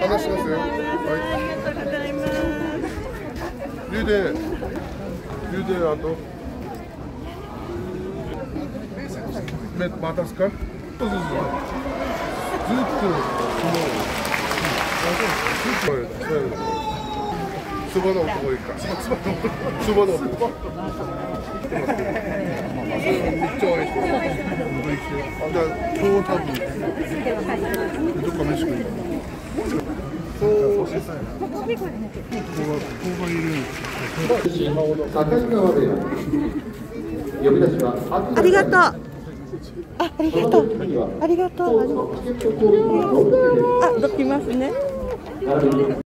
話しますよ。はい。茹であと。待たすか。そう。ずっと。そばの男いいか。そばの男。めっちゃ美味しい。じゃあ今日多分どっか飯食う。高川で呼び出しはありがとう。ありがとう。ありがとう。あ、どきますね。